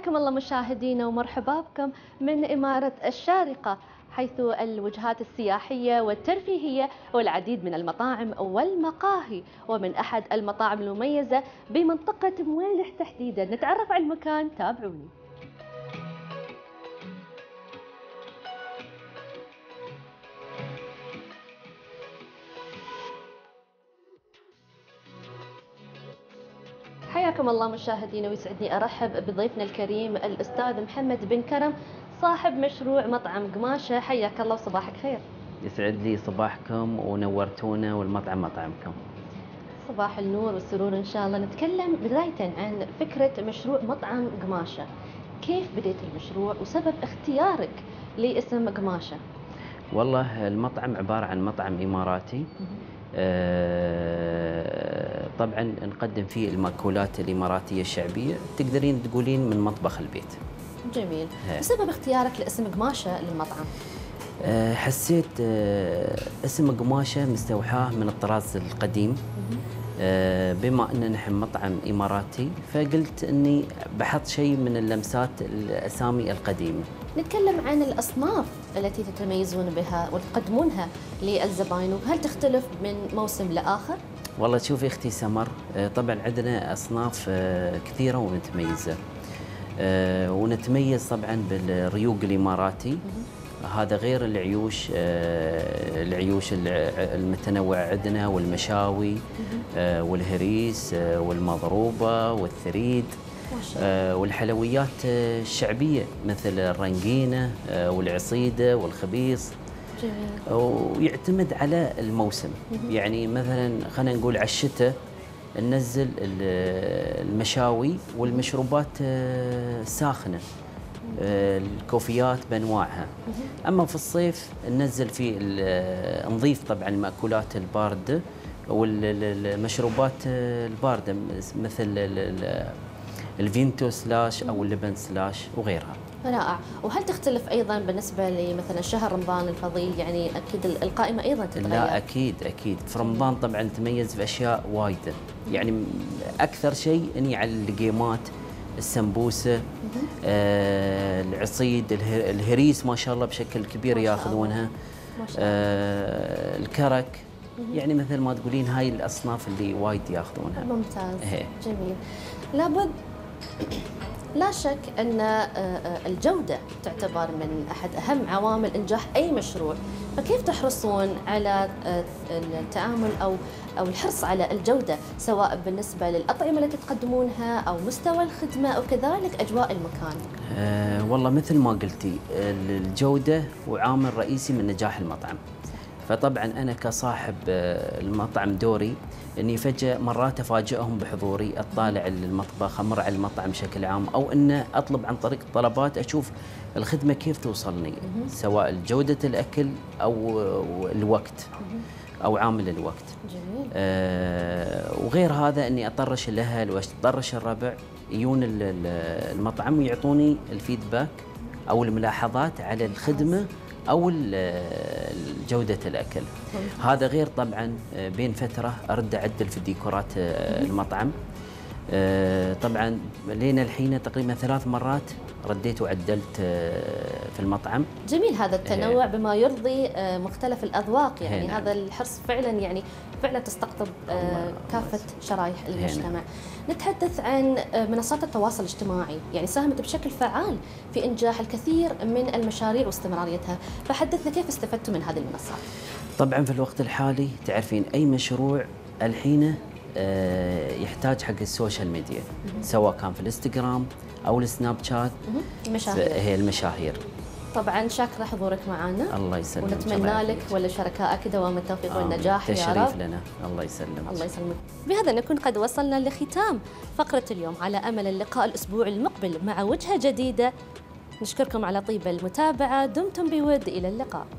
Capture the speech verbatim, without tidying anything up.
حياكم الله مشاهدينا ومرحبا بكم من إمارة الشارقة، حيث الوجهات السياحية والترفيهية والعديد من المطاعم والمقاهي، ومن أحد المطاعم المميزة بمنطقة مويلح تحديدا. نتعرف على المكان، تابعوني. حياكم الله مشاهدينا، ويسعدني ارحب بضيفنا الكريم الاستاذ محمد بن كرم، صاحب مشروع مطعم قماشه. حياك الله وصباحك خير. يسعد لي صباحكم ونورتونا والمطعم مطعمكم. صباح النور والسرور ان شاء الله. نتكلم بدايه عن فكره مشروع مطعم قماشه. كيف بديت المشروع وسبب اختيارك لاسم قماشه؟ والله المطعم عباره عن مطعم اماراتي. آه طبعا نقدم فيه المأكولات الاماراتيه الشعبيه، تقدرين تقولين من مطبخ البيت. جميل. وسبب اختيارك لاسم قماشه للمطعم؟ آه حسيت آه اسم قماشه مستوحاه من الطراز القديم. آه بما ان نحن مطعم اماراتي، فقلت اني بحط شيء من اللمسات الاسامي القديمه. نتكلم عن الأصناف التي تتميزون بها وتقدمونها للزبائن، وهل تختلف من موسم لآخر؟ والله شوفي اختي سمر، طبعا عندنا أصناف كثيرة ومتميزة، ونتميز طبعا بالريوق الإماراتي. هذا غير العيوش العيوش المتنوعة عندنا، والمشاوي والهريس والمضروبة والثريد، والحلويات الشعبية مثل الرنقينة والعصيدة والخبيص. جميل. ويعتمد على الموسم. يعني مثلا خلينا نقول على الشتاء ننزل المشاوي والمشروبات الساخنة، الكوفيات بانواعها. اما في الصيف ننزل في نضيف طبعا المأكولات الباردة والمشروبات الباردة مثل الفينتو سلاش او اللبن سلاش وغيرها. رائع. وهل تختلف ايضا بالنسبه لمثلا شهر رمضان الفضيل؟ يعني اكيد القائمه ايضا تتغير. لا اكيد اكيد. في رمضان طبعا نتميز باشياء وايده، يعني اكثر شيء اني على القيمات، السمبوسه، آه العصيد، الهريس ما شاء الله بشكل كبير ياخذونها، ما شاء الله. آه الكرك، يعني مثل ما تقولين هاي الاصناف اللي وايد ياخذونها. ممتاز. هي. جميل. لابد لا شك أن الجودة تعتبر من أحد أهم عوامل إنجاح أي مشروع، فكيف تحرصون على التعامل أو أو الحرص على الجودة، سواء بالنسبة للأطعمة التي تقدمونها أو مستوى الخدمة أو كذلك أجواء المكان؟ أه والله مثل ما قلتي، الجودة هو عامل رئيسي من نجاح المطعم. فطبعا أنا كصاحب المطعم دوري اني فجأة مرات افاجئهم بحضوري، اطالع المطبخ، امر على المطعم بشكل عام، او ان اطلب عن طريق الطلبات اشوف الخدمة كيف توصلني، سواء جودة الاكل او الوقت او عامل الوقت. جميل. آه وغير هذا اني اطرش الاهل واطرش الربع يجون المطعم ويعطوني الفيدباك او الملاحظات على الخدمة أو جودة الأكل. هذا غير طبعا بين فترة أرد أعدل في ديكورات المطعم. طبعا لين الحين تقريبا ثلاث مرات رديت وعدلت في المطعم. جميل هذا التنوع بما يرضي مختلف الأذواق، يعني هذا الحرص فعلا يعني فعلا تستقطب كافة شرائح المجتمع. نتحدث عن منصات التواصل الاجتماعي، يعني ساهمت بشكل فعال في إنجاح الكثير من المشاريع واستمراريتها، فحدثنا كيف استفدتوا من هذه المنصات؟ طبعا في الوقت الحالي تعرفين أي مشروع الحين يحتاج حق السوشيال ميديا، سواء كان في الانستغرام او السناب شات. المشاهير هي المشاهير. طبعا شاكره حضورك معنا. الله يسلمك. ونتمنى لك ولشركائك دوام التوفيق والنجاح يا رب. تشريف لنا. الله يسلمك. الله يسلمك. بهذا نكون قد وصلنا لختام فقرة اليوم، على امل اللقاء الاسبوع المقبل مع وجهة جديدة. نشكركم على طيب المتابعة، دمتم بود، الى اللقاء.